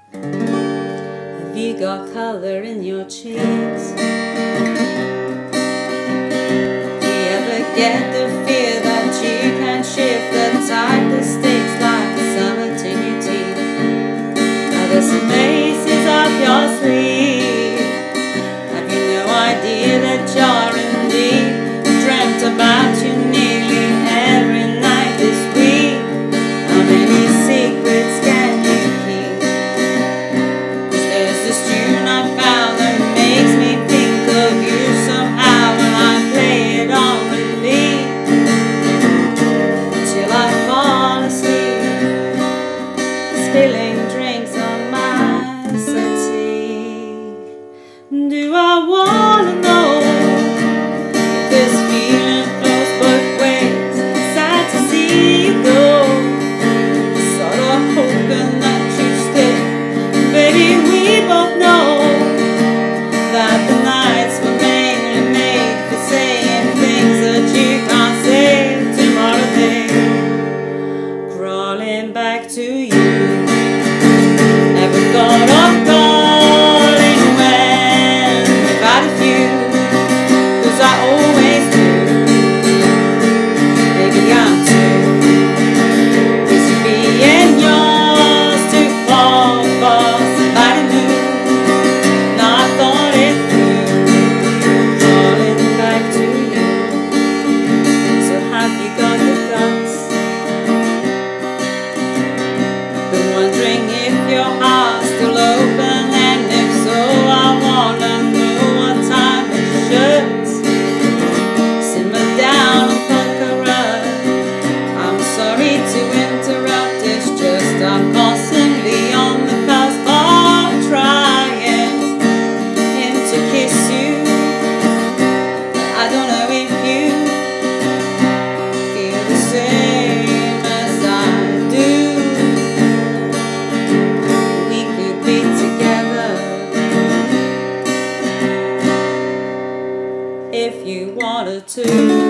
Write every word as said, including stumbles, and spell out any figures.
Have you got color in your cheeks? Do you ever get the fear that you can shift the tide that sticks like summer to your teeth? Are there some aces up your sleeve? Have you no idea that you're in deep? Dreamt about you nearly every night this week. How many secrets can you keep? 'Cause there's this tune I found that makes me think of you somehow, and I play it on repeat till I fall asleep, spilling drinks on my settee. Do I wanna know if this feeling flows both ways? Sad to see you go, sort of hoping that you stay. Baby, we both know that the nights were mainly made for saying things that you can't say tomorrow day. Crawling back to you, never thought of calling when we've had a few, 'cause I always do. Baby, I'm too busy being yours to fall for somebody new. Now I thought it through, calling back to you. So have you got the guts? Been wondering if your heart's still open, and if so, I wanna know what time it should. Simmer down and pucker up. I'm sorry to interrupt, it's just I'm constantly on the cusp of trying to kiss you. I don't know if you feel the same as I do. We could be together if you wanted to.